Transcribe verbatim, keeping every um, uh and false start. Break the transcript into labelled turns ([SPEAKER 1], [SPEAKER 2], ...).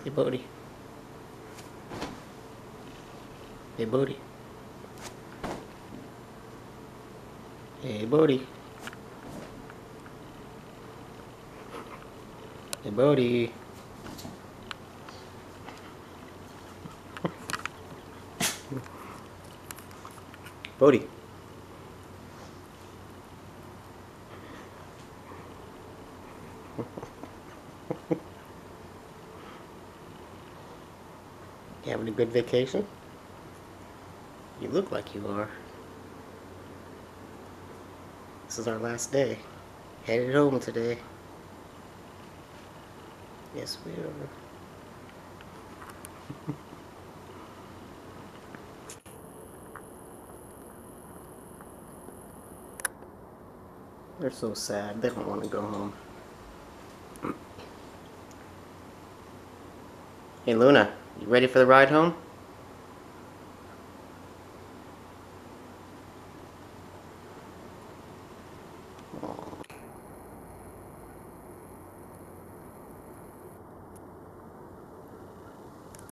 [SPEAKER 1] Hey, Bodie. Hey, Bodie. Hey, Bodie. Hey, Bodie. Bodie. You having a good vacation? You look like you are. This is our last day. Headed home today. Yes, we are. They're so sad. They don't want to go home. Hey, Luna. You ready for the ride home?